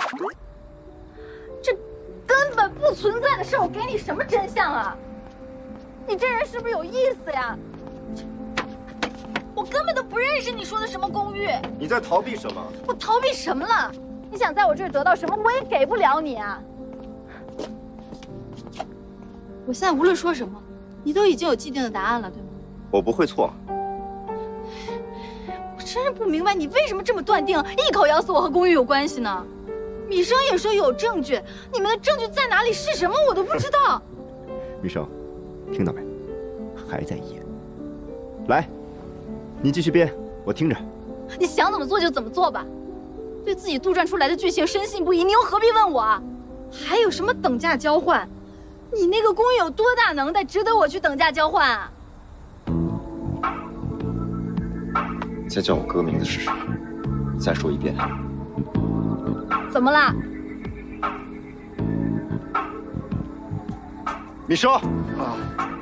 这根本不存在的事，我给你什么真相啊？你这人是不是有意思呀？我根本都不认识你说的什么公寓。 你在逃避什么？ 我逃避什么了？你想在我这儿得到什么，我也给不了你啊！我现在无论说什么，你都已经有既定的答案了，对吗？ 我不会错。 我真是不明白你为什么这么断定，一口咬死我和公寓有关系呢？米生也说有证据，你们的证据在哪里？是什么我都不知道。 米生，听到没？还在演。来，你继续编，我听着。 你想怎么做就怎么做吧。对自己杜撰出来的剧情深信不疑，你又何必问我啊？还有什么等价交换？你那个公寓有多大能耐，值得我去等价交换啊？ 再叫我哥名字试试，再说一遍。 怎么啦？ 米生啊，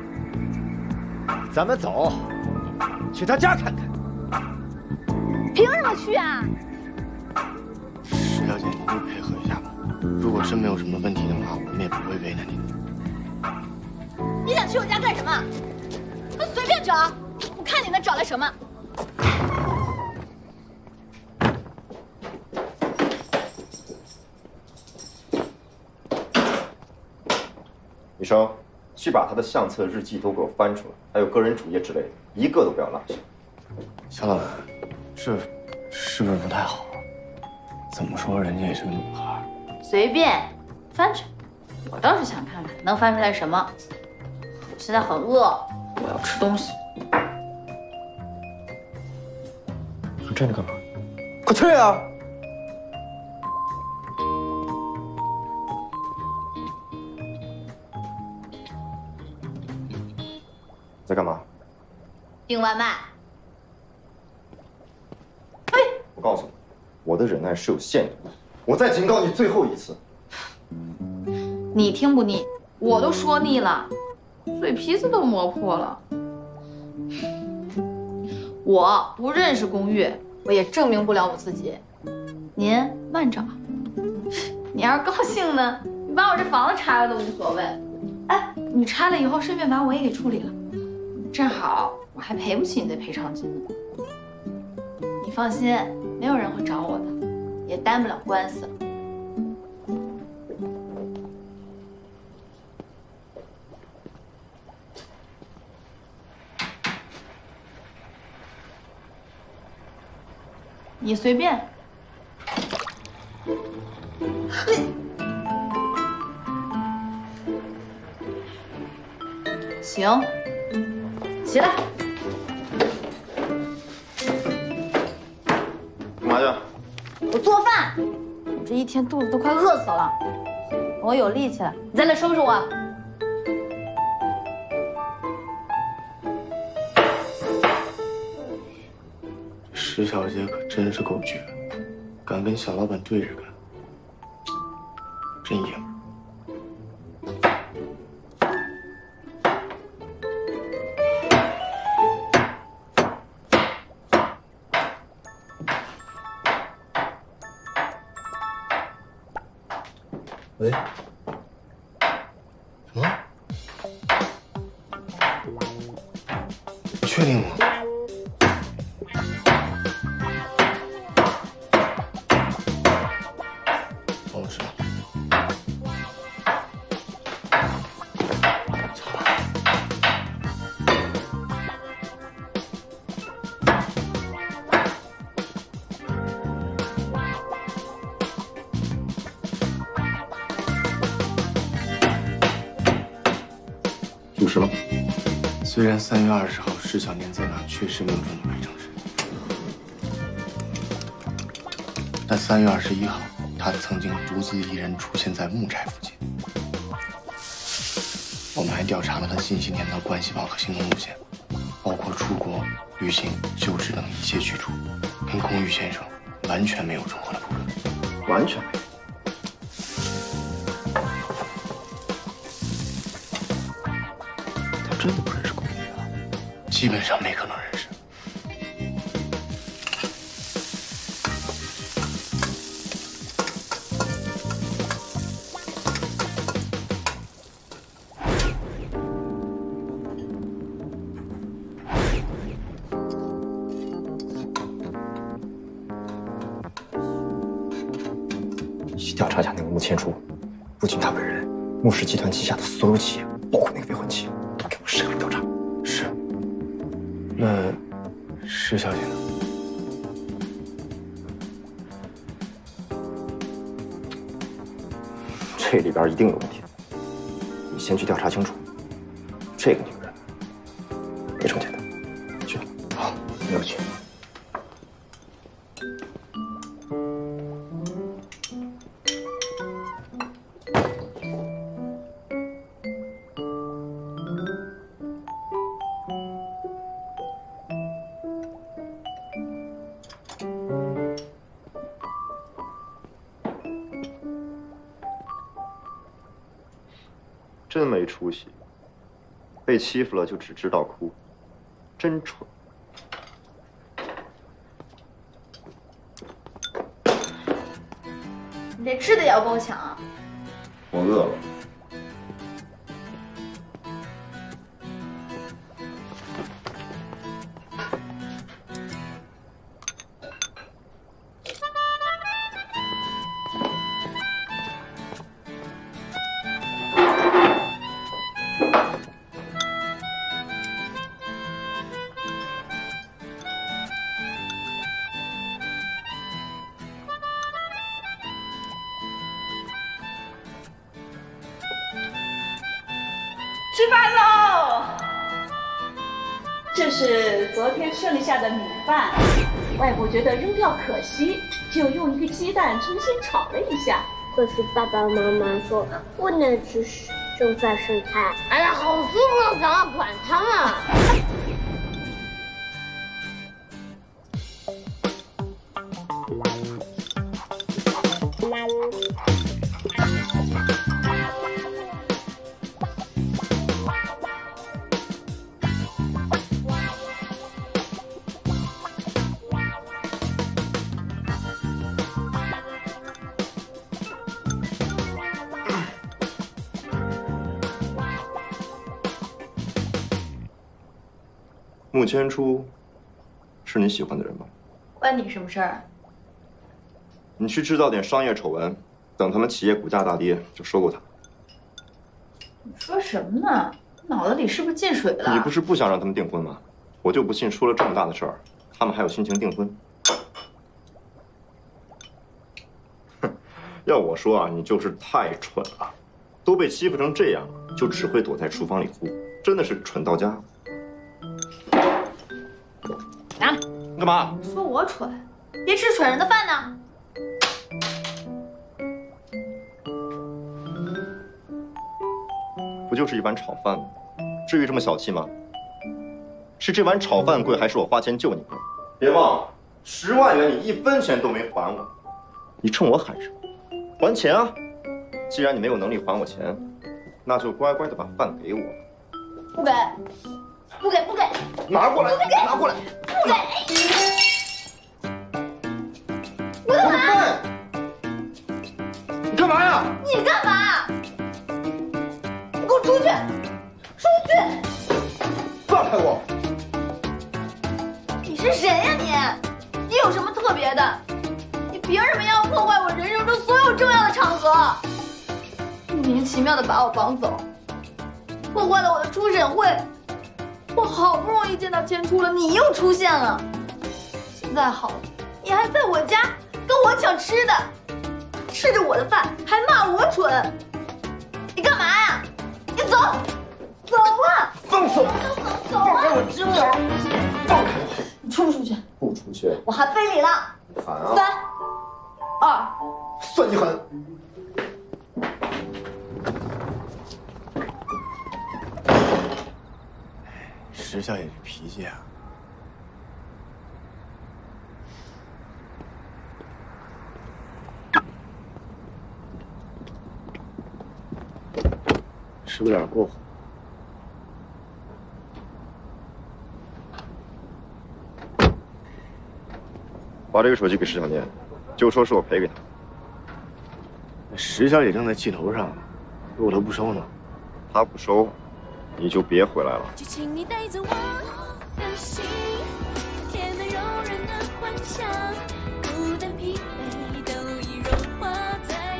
咱们走，去他家看看。 凭什么去啊？ 石小姐，您就配合一下吧。如果真没有什么问题的话，我们也不会为难您的。 你想去我家干什么？那随便找，我看你能找来什么。 米生，去把他的相册、日记都给我翻出来，还有个人主页之类的，一个都不要落下。 肖老板，这是不是不太好？怎么说，人家也是个女孩。 随便翻去，我倒是想看看能翻出来什么。我现在很饿，我要吃东西。 你站着干嘛？快退啊！ 在干嘛？ 订外卖。 我告诉你，我的忍耐是有限度的。我再警告你最后一次。 你听不腻，我都说腻了，嘴皮子都磨破了。我不认识公寓，我也证明不了我自己。您慢着啊。你要是高兴呢，你把我这房子拆了都无所谓。哎，你拆了以后，顺便把我也给处理了，正好我还赔不起你的赔偿金呢。你放心，没有人会找我的，也担不了官司。你随便。行，起来。 干嘛去？ 我做饭，我这一天肚子都快饿死了。等我有力气了，你再来收拾我。 石小姐可真是够倔，敢跟小老板对着干，真爷们儿。喂？什么？你确定吗？王老师， 有事吗？ 虽然3月20号石小年在那确实没有赚到赔偿金，但3月21号，他曾经独自一人出现在木寨附近。我们还调查了他近些年的关系网和行动路线，包括出国、旅行、就职等一切去处，跟龚玉先生完全没有重合的部分， 完全没有。 他真的不认识龚玉啊？基本上没可能认识。 你去调查一下那个穆千初，不仅他本人，穆氏集团旗下的所有企业，包括那个未婚妻，都给我深入调查。 是。那施小姐呢？ 这里边一定有问题，你先去调查清楚。这个女人没这么简单。去。 好，没有去。 真没出息，被欺负了就只知道哭，真蠢。 你这吃的也要跟我抢啊？ 我饿了。 吃饭喽！这是昨天剩下的米饭，外婆觉得扔掉可惜，就用一个鸡蛋重新炒了一下。 可是爸爸妈妈说不能吃剩饭剩菜。哎呀，好舒服，干嘛管他们？ 穆千初是你喜欢的人吗？ 关你什么事儿？ 你去制造点商业丑闻，等他们企业股价大跌就收购他。 你说什么呢？脑子里是不是进水了？ 你不是不想让他们订婚吗？我就不信出了这么大的事儿，他们还有心情订婚。哼，要我说啊，你就是太蠢了，都被欺负成这样，就只会躲在厨房里哭，真的是蠢到家。 拿来！ 你干嘛？ 说我蠢，别吃蠢人的饭呢。 不就是一碗炒饭吗？至于这么小气吗？是这碗炒饭贵，还是我花钱救你贵？别忘了，10万元你1分钱都没还我，你冲我喊什么？还钱啊！既然你没有能力还我钱，那就乖乖的把饭给我。 不给，不给，不给！ 拿过来，拿过来！ 不给！我干嘛？ 你干嘛呀？ 你干嘛？你给我出去！出去！ 放开我！ 你是谁呀你？你有什么特别的？你凭什么要破坏我人生中所有重要的场合？莫名其妙的把我绑走，破坏了我的初审会。 我好不容易见到千初了，你又出现了。现在好了，你还在我家跟我抢吃的，吃着我的饭还骂我蠢，你干嘛呀？你走，走啊！ 放手！ 走啊！ 我惊了！放开我！ 你出不出去？ 不出去！ 我还非礼了。 喊啊 ！3、2， 算你狠！ 石小姐这脾气啊，是不是有点过火？ 把这个手机给石小念，就说是我赔给他。 石小姐正在气头上，如果她不收呢？ 他不收，你就别回来了。 就请你带走我的心，甜美诱人的幻想，孤单疲惫都已融化在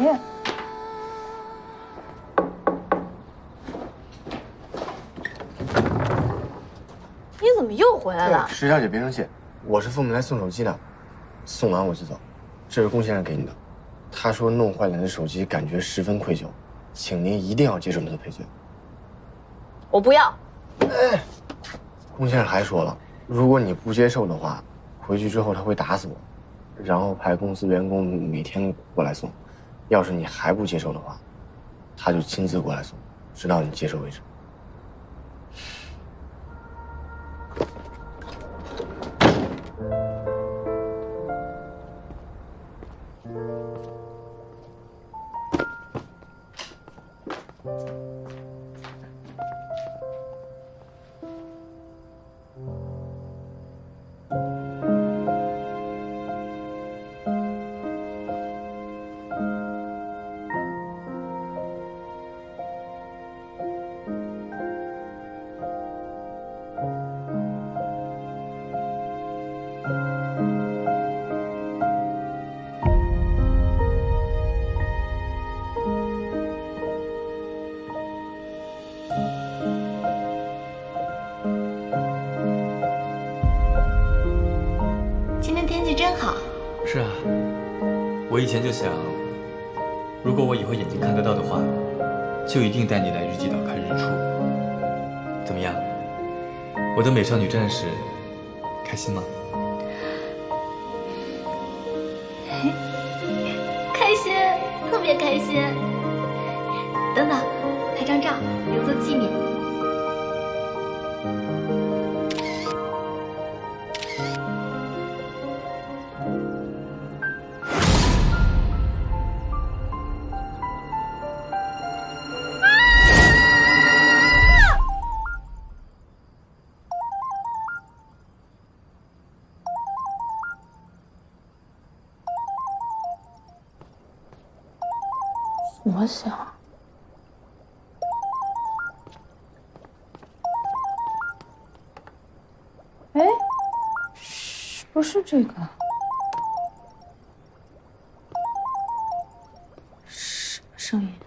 耶！你怎么又回来了？ 石小姐别生气，我是奉命来送手机的，送完我就走。这是龚先生给你的，他说弄坏了你的手机，感觉十分愧疚，请您一定要接受他的赔罪。 我不要。 哎，龚先生还说了，如果你不接受的话，回去之后他会打死我，然后派公司员工每天过来送。要是你还不接受的话，他就亲自过来送，直到你接受为止。 真好。 是啊，我以前就想，如果我以后眼睛看得到的话，就一定带你来日记岛看日出。怎么样，我的美少女战士，开心吗？ 开心，特别开心。等等，拍张照留作纪念。 我想，哎，是不是这个？什么声音？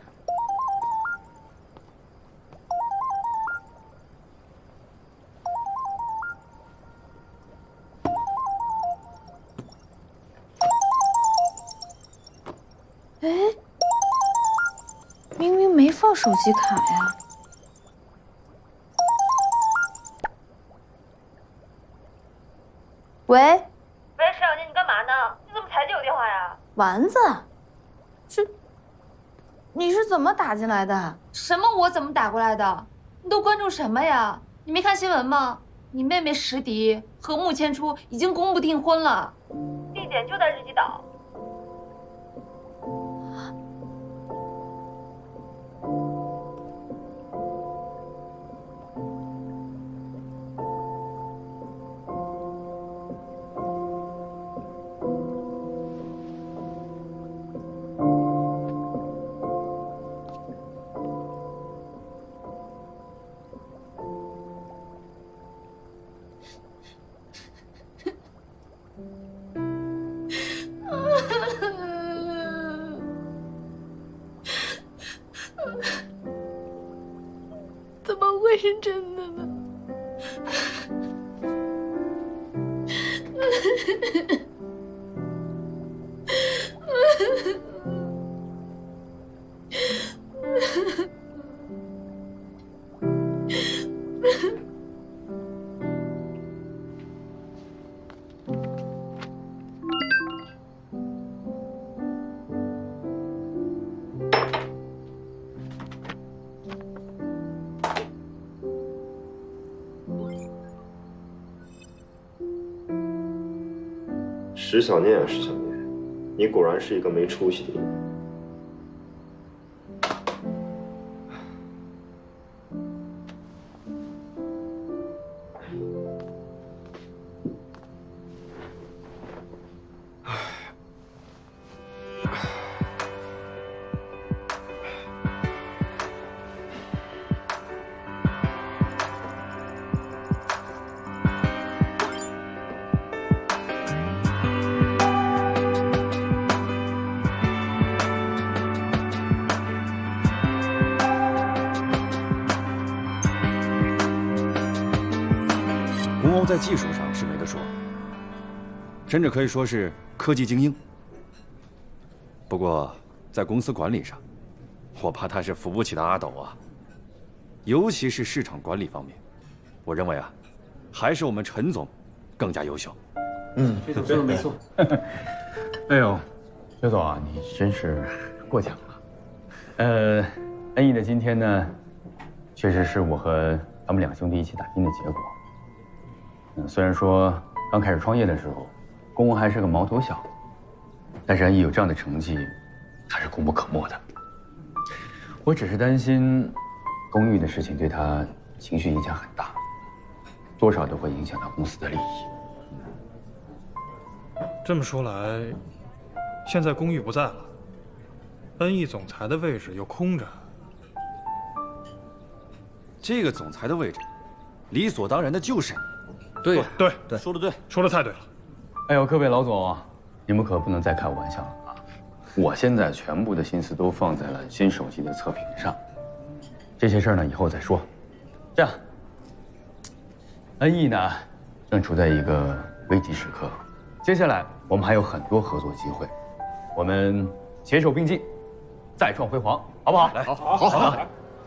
哎。明明没放手机卡呀！喂， 石小姐，你干嘛呢？你怎么才接我电话呀？ 丸子，你是怎么打进来的？ 什么？我怎么打过来的？你都关注什么呀？你没看新闻吗？你妹妹石迪和穆千初已经公布订婚了， 地点就在日记岛。 怎么会是真的呢？ 石小念啊，石小念，你果然是一个没出息的人。 公欧在技术上是没得说，甚至可以说是科技精英。不过在公司管理上，我怕他是扶不起的阿斗啊。尤其是市场管理方面，我认为啊，还是我们陈总更加优秀。 这总说的没错。 哎呦，刘总啊，你真是过奖了。恩义的今天呢，确实是我和他们两兄弟一起打拼的结果。虽然说刚开始创业的时候，公公还是个毛头小子，但是恩义有这样的成绩，还是功不可没的。我只是担心，公寓的事情对他情绪影响很大，多少都会影响到公司的利益。 这么说来，现在公寓不在了，恩义总裁的位置又空着。 这个总裁的位置，理所当然的就是你。 对， 说得对， 说得太对了。 哎呦，各位老总，你们可不能再开我玩笑了啊！我现在全部的心思都放在了新手机的测评上，这些事儿呢以后再说。这样，恩义呢正处在一个危急时刻，接下来我们还有很多合作机会，我们携手并进，再创辉煌，好不好？ 来， 好。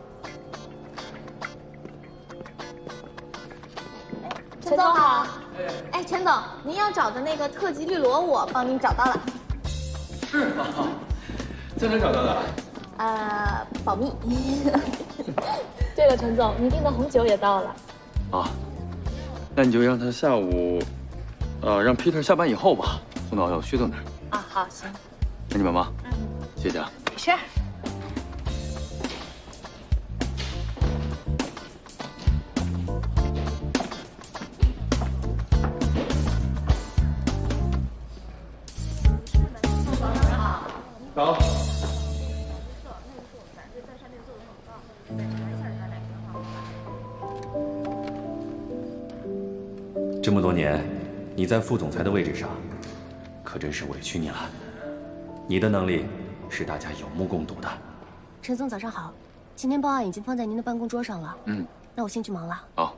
陈总好。哎，陈总，您要找的那个特级绿萝，我帮您找到了。 是吗？在哪找到的？ 保密。对了，陈总，您订的红酒也到了。 啊，那你就让他下午，让 Peter 下班以后吧，送到薛总那儿。 啊，好，行。 那你们忙。谢谢啊。 是。 好。 这么多年，你在副总裁的位置上，可真是委屈你了。你的能力是大家有目共睹的。 陈总，早上好。今天报案已经放在您的办公桌上了。那我先去忙了。 好。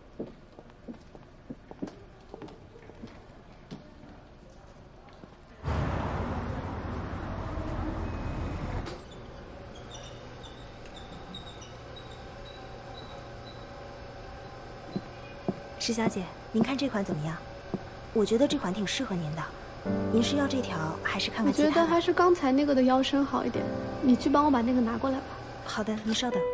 施小姐，您看这款怎么样？我觉得这款挺适合您的。您是要这条，还是看看其他的？ 我觉得还是刚才那个的腰身好一点。你去帮我把那个拿过来吧。 好的，您稍等。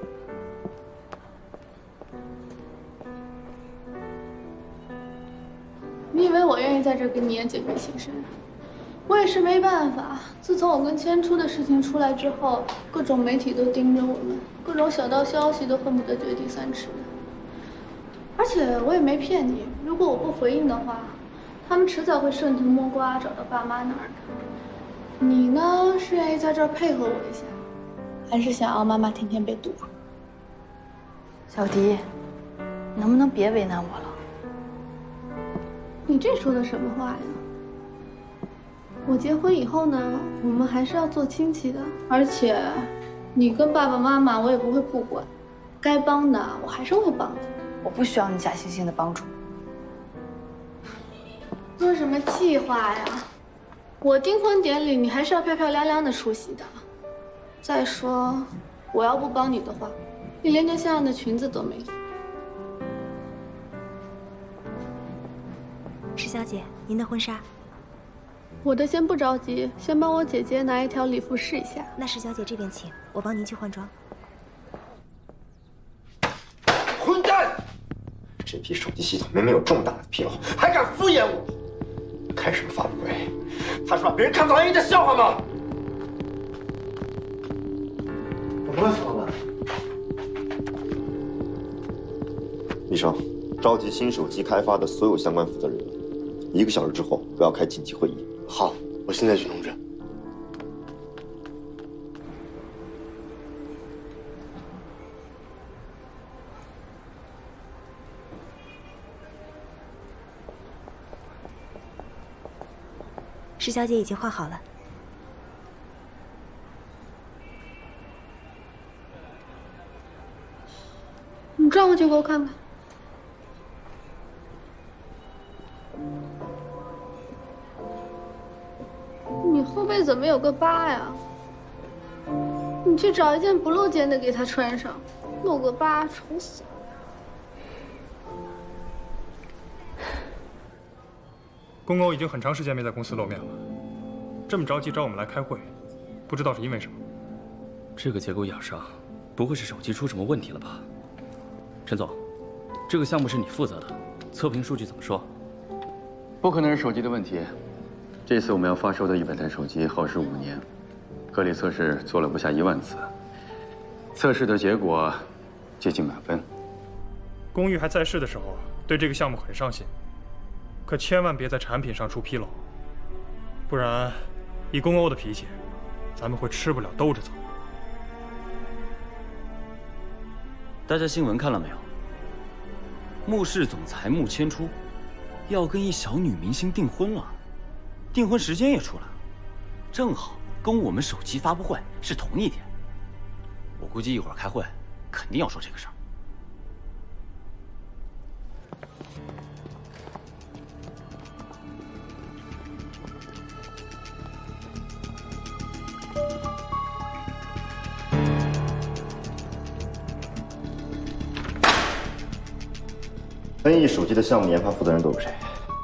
你以为我愿意在这跟你演姐妹情深？我也是没办法。自从我跟千初的事情出来之后，各种媒体都盯着我们，各种小道消息都恨不得掘地三尺。而且我也没骗你，如果我不回应的话，他们迟早会顺藤摸瓜找到爸妈那儿的。你呢，是愿意在这儿配合我一下，还是想要妈妈天天被堵？ 小迪，能不能别为难我了？ 你这说的什么话呀？我结婚以后呢，我们还是要做亲戚的，而且你跟爸爸妈妈我也不会不管，该帮的我还是会帮的。 我不需要你假惺惺的帮助。 做什么气话呀？我订婚典礼你还是要漂漂亮亮的出席的。再说，我要不帮你的话，你连件像样的裙子都没有。 施小姐，您的婚纱。 我的先不着急，先帮我姐姐拿一条礼服试一下。 那施小姐这边请，我帮您去换装。 混蛋！这批手机系统明明有重大的纰漏，还敢敷衍我！开什么发布会？他是把别人看作恩义的笑话吗？ 怎么了，徐老板？ 李生，召集新手机开发的所有相关负责人员，1个小时之后我要开紧急会议。 好，我现在去通知。 施小姐已经画好了。 你转过去给我看看。 背怎么有个疤呀？你去找一件不露肩的给他穿上，露个疤丑死了。 公公已经很长时间没在公司露面了，这么着急找我们来开会，不知道是因为什么。 这个结构亚上，不会是手机出什么问题了吧？陈总，这个项目是你负责的，测评数据怎么说？ 不可能是手机的问题。这次我们要发售的100台手机耗时5年，颗粒测试做了不下1万次，测试的结果接近满分。 龚玉还在世的时候，对这个项目很上心，可千万别在产品上出纰漏，不然以龚欧的脾气，咱们会吃不了兜着走。 大家新闻看了没有？穆氏总裁穆千初要跟一小女明星订婚了。订婚时间也出来了，正好跟我们手机发布会是同一天。我估计一会儿开会肯定要说这个事儿。 恩义手机的项目研发负责人都有谁？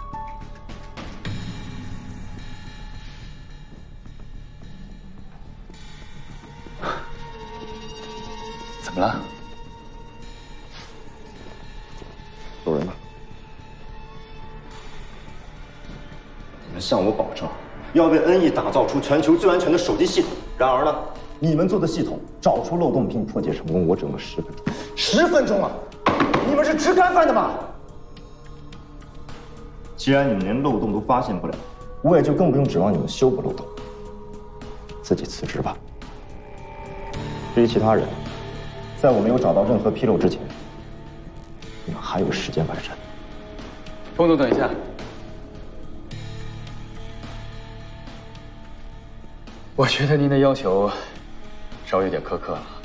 怎么了？ 有人吗？你们向我保证，要为恩义打造出全球最安全的手机系统。然而呢，你们做的系统找出漏洞并破解成功，我只用了10分钟。10分钟啊！你们是吃干饭的吗？既然你们连漏洞都发现不了，我也就更不用指望你们修补漏洞。自己辞职吧。至于其他人，在我没有找到任何纰漏之前，你们还有时间完善。 龚总，等一下。我觉得您的要求稍有点苛刻了。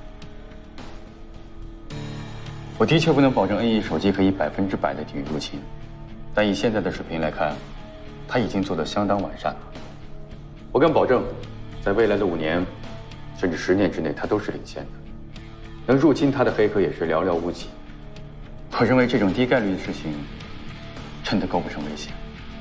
我的确不能保证 NE 手机可以100%的抵御入侵，但以现在的水平来看，它已经做得相当完善了。我敢保证，在未来的5年，甚至10年之内，它都是领先的。能入侵它的黑客也是寥寥无几。我认为这种低概率的事情，真的构不成威胁。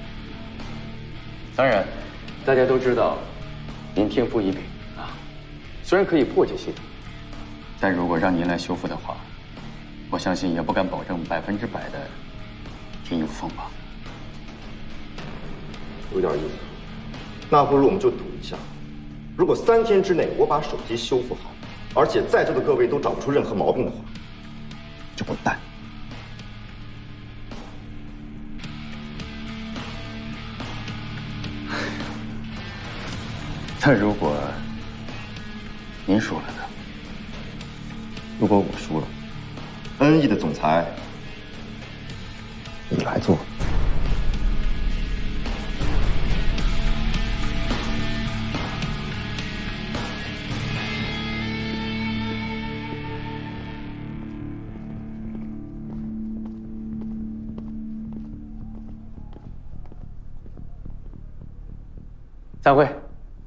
当然，大家都知道，您天赋异禀啊，虽然可以破解系统，但如果让您来修复的话，我相信也不敢保证100%的天衣无缝吧。 有点意思。那不如我们就赌一下，如果3天之内我把手机修复好，而且在座的各位都找不出任何毛病的话，就滚蛋。 那如果您输了呢？ 如果我输了，NE的总裁，你来做。 散会。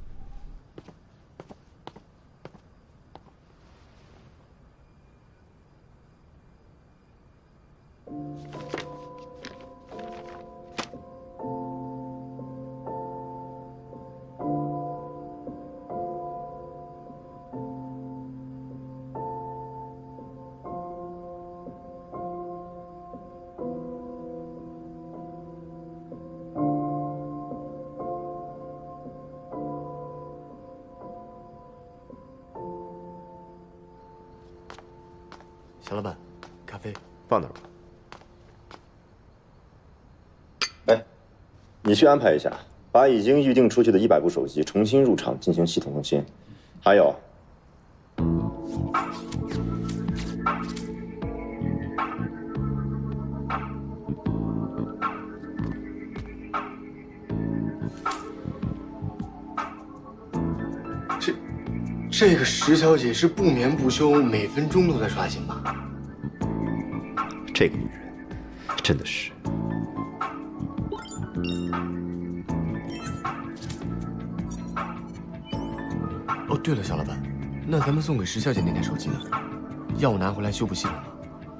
小老板，咖啡放那儿吧。哎，你去安排一下，把已经预定出去的100部手机重新入场进行系统更新。还有， 这个石小姐是不眠不休，每分钟都在刷新吧？ 这个女人真的是。 对了，小老板，那咱们送给石小姐那台手机呢？要我拿回来修补系统吗？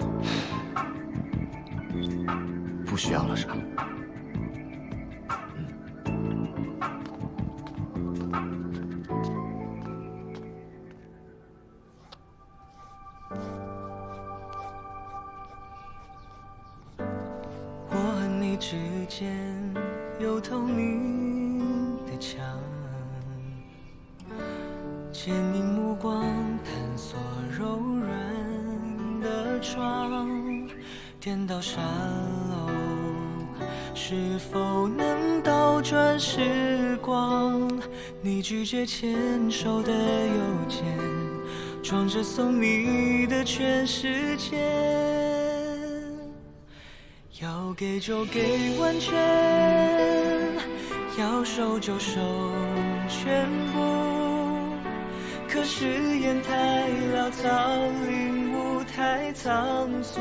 不需要了是吧？ 我和你之间有透明的墙，牵引目光探索柔软的窗，颠倒沙漏，是否能倒转时光？你拒绝牵手的邮件，装着送你的全世界。要给就给完全，要收就收全部。可誓言太潦草，领悟太仓促。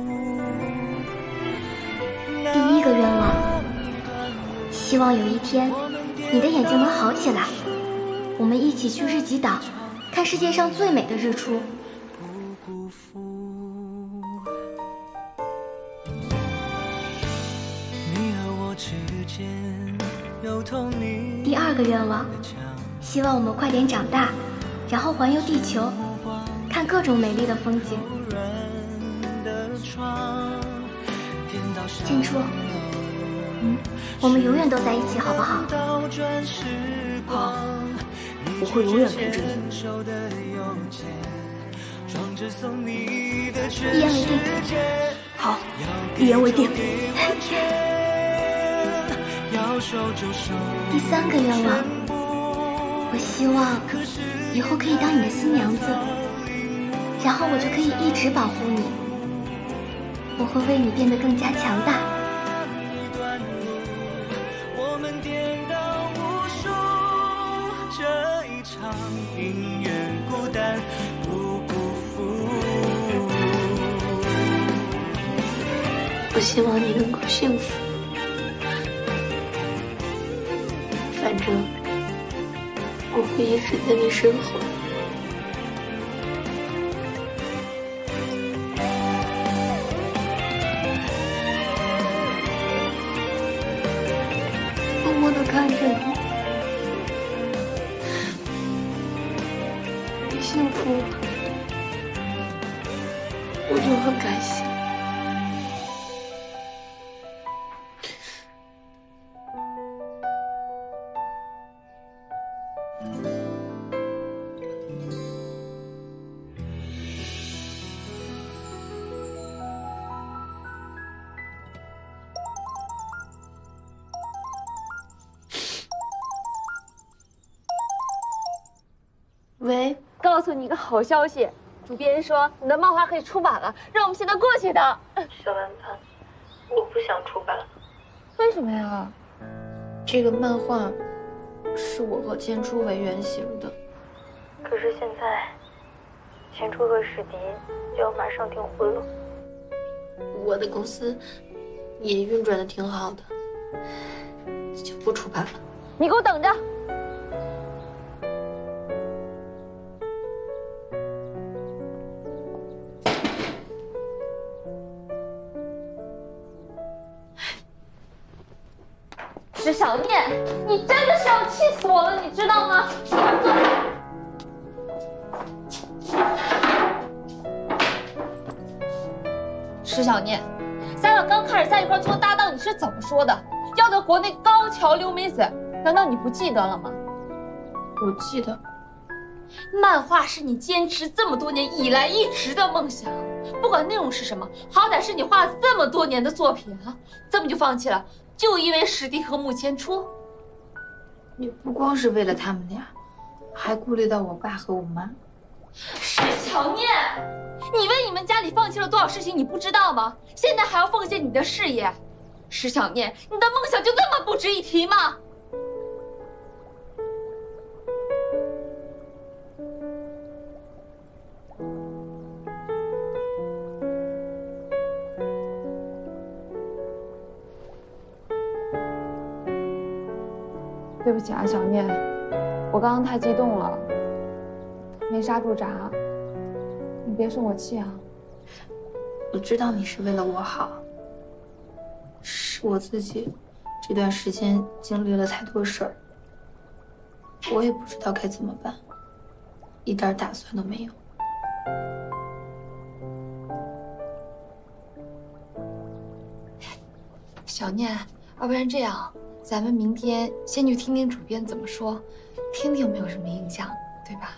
第一个愿望，希望有一天你的眼睛能好起来，我们一起去日吉岛看世界上最美的日出。第二个愿望，希望我们快点长大，然后环游地球，看各种美丽的风景。千初，我们永远都在一起，好不好？ 好，我会永远陪着你。 一言为定。 好，一言为定。 第三个愿望，我希望以后可以当你的新娘子，然后我就可以一直保护你，我会为你变得更加强大。 这一场宁愿孤单不辜负。 我希望你能够幸福。反正我会一直在你身后。默默地看着你，你幸福了，我就很开心。 喂，告诉你一个好消息，主编说你的漫画可以出版了，让我们现在过去的。 小丸子，我不想出版。 为什么呀？ 这个漫画是我和千初为原型的， 可是现在，千初和史迪就要马上订婚了。 我的公司也运转的挺好的，就不出版了。 你给我等着！石小念，你真的是要气死我了，你知道吗？石小念，咱俩刚开始在一块做搭档，你是怎么说的？要在国内高桥留美子，难道你不记得了吗？ 我记得， 漫画是你坚持这么多年以来一直的梦想，不管内容是什么，好歹是你画了这么多年的作品啊，怎么就放弃了？就因为史迪和穆千初？ 也不光是为了他们俩，还顾虑到我爸和我妈。 石小念，你为你们家里放弃了多少事情，你不知道吗？现在还要奉献你的事业，石小念，你的梦想就那么不值一提吗？ 对不起啊，小念，我刚刚太激动了， 没刹住闸，你别生我气啊。 我知道你是为了我好，是我自己这段时间经历了太多事儿，我也不知道该怎么办，一点打算都没有。小念，要不然这样，咱们明天先去听听主编怎么说，听听有没有什么影响，对吧？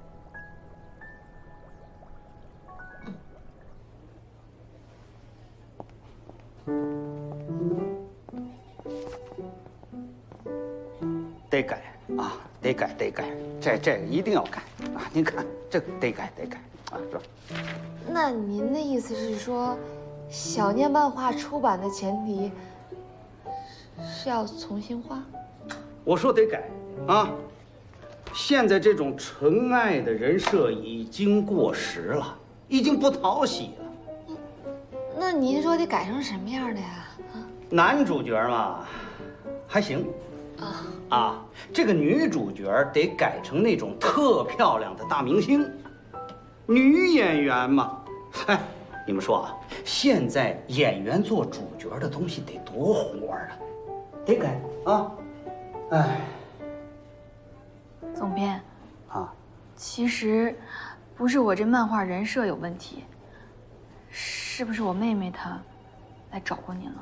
得改啊，得改，这个一定要改啊！您看这个得改啊，是吧？ 那您的意思是说，小念漫画出版的前提是要重新画？ 我说得改啊！现在这种纯爱的人设已经过时了，已经不讨喜了。 那您说得改成什么样的呀？ 男主角嘛，还行。啊，这个女主角得改成那种特漂亮的大明星，女演员嘛。哎，你们说啊，现在演员做主角的东西得多活啊，得改啊！哎， 总编啊， 其实不是我这漫画人设有问题，是不是我妹妹她来找过您了？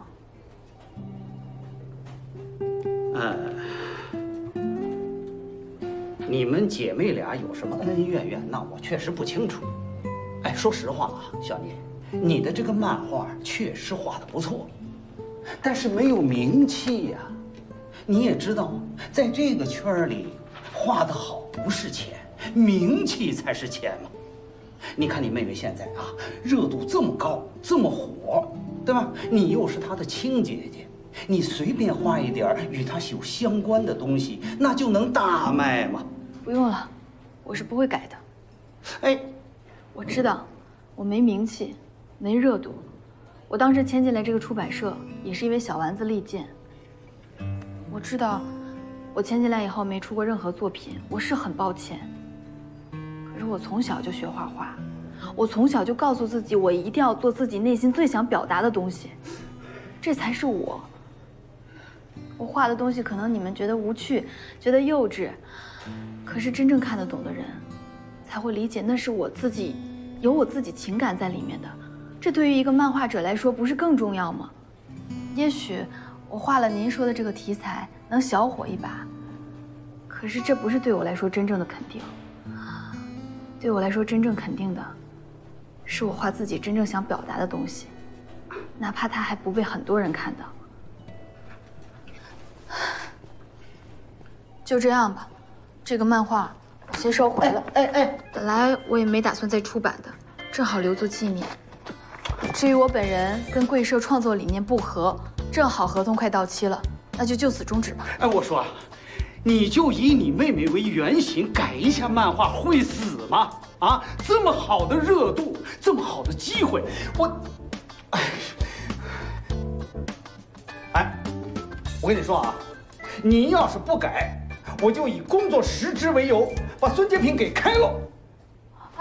你们姐妹俩有什么恩恩怨怨？那我确实不清楚。哎，说实话啊，小聂，你的这个漫画确实画得不错，但是没有名气呀。你也知道，在这个圈里，画得好不是钱，名气才是钱嘛。你看你妹妹现在啊，热度这么高，这么火，对吧？你又是她的亲姐姐。你随便画一点与他有相关的东西，那就能大卖吗？ 不用了，我是不会改的。 哎， 我知道，我没名气，没热度。我当时签进来这个出版社，也是因为小丸子力荐。我知道，我签进来以后没出过任何作品，我是很抱歉。可是我从小就学画画，我从小就告诉自己，我一定要做自己内心最想表达的东西，这才是我。我画的东西可能你们觉得无趣，觉得幼稚，可是真正看得懂的人，才会理解那是我自己，有我自己情感在里面的。这对于一个漫画者来说，不是更重要吗？也许我画了您说的这个题材，能小火一把，可是这不是对我来说真正的肯定。对我来说，真正肯定的，是我画自己真正想表达的东西，哪怕它还不被很多人看到。就这样吧，这个漫画我先收回了。本来我也没打算再出版的，正好留作纪念。至于我本人跟贵社创作理念不合，正好合同快到期了，那就此终止吧。 哎，我说，你就以你妹妹为原型改一下漫画会死吗？啊，这么好的热度，这么好的机会，我跟你说啊，你要是不改，我就以工作失职为由，把孙洁平给开了。 啊！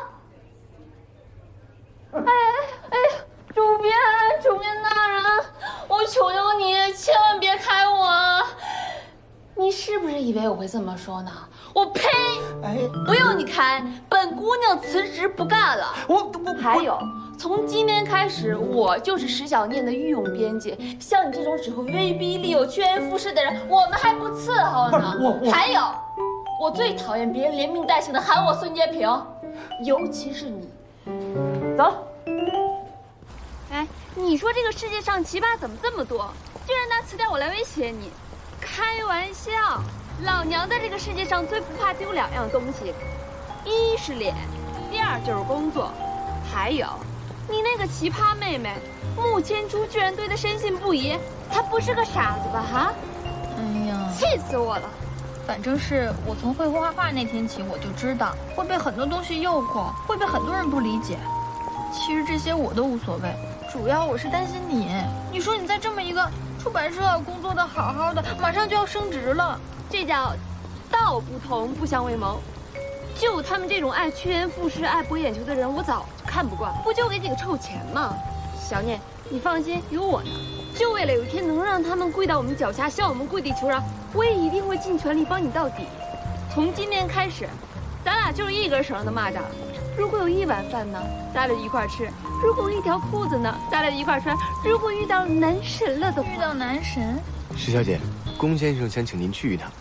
主编大人，我求求你，千万别开我！你是不是以为我会这么说呢？我呸！不用你开，本姑娘辞职不干了。还有，从今天开始，我就是石小念的御用编辑。像你这种只会威逼利诱、趋炎附势的人，我们还不伺候呢。还有，我最讨厌别人连名带姓的喊我孙洁平，尤其是你。走。 哎，你说这个世界上奇葩怎么这么多？居然拿辞掉我来威胁你？开玩笑，老娘在这个世界上最不怕丢2样东西，一是脸，第二就是工作。还有，你那个奇葩妹妹穆千初居然对她深信不疑，她不是个傻子吧？哈！ 哎呀， 气死我了！ 反正是我从会画画那天起，我就知道会被很多东西诱惑，会被很多人不理解。其实这些我都无所谓，主要我是担心你。你说你在这么一个出版社工作的好好的，马上就要升职了， 这叫道不同不相为谋。 就他们这种爱趋炎附势、爱博眼球的人，我早就看不惯，不就给几个臭钱吗？小念，你放心，有我呢。就为了有一天能让他们跪到我们脚下，向我们跪地求饶，我也一定会尽全力帮你到底。从今天开始，咱俩就是一根绳上的蚂蚱。如果有1碗饭呢，咱俩一块吃；如果有1条裤子呢，咱俩一块穿；如果遇到男神了的话， 遇到男神， 石小姐，龚先生想请您去一趟。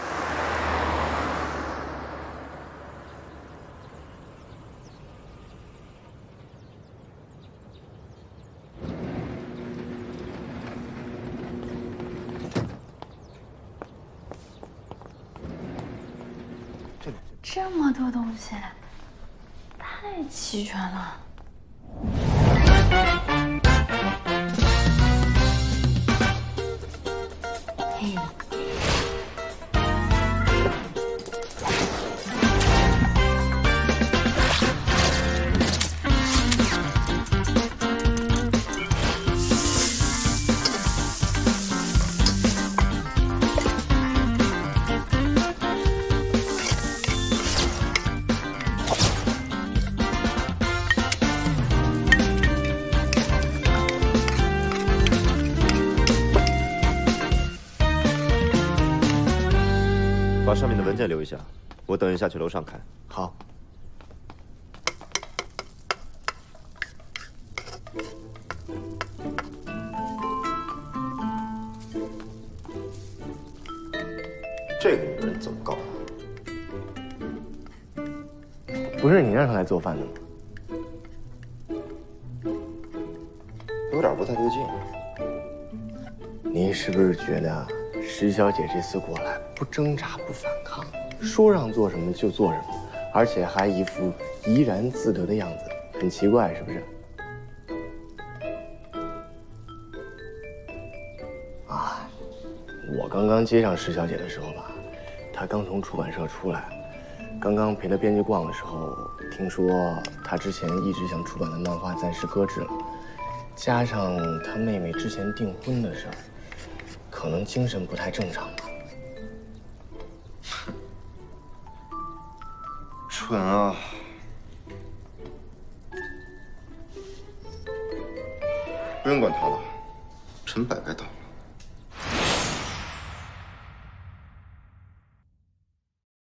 这么多东西，太齐全了。嘿。 把上面的文件留一下，我等一下去楼上看。 好。 这个女人怎么搞的？ 不是你让她来做饭的吗？ 有点不太对劲。 你是不是觉得石小姐这次过来不挣扎不反抗，说让做什么就做什么，而且还一副怡然自得的样子，很奇怪，是不是？啊，我刚刚接上石小姐的时候吧，她刚从出版社出来，刚刚陪她编辑逛的时候，听说她之前一直想出版的漫画暂时搁置了，加上她妹妹之前订婚的事儿，可能精神不太正常吧。 蠢啊！不用管他了，成本该到了。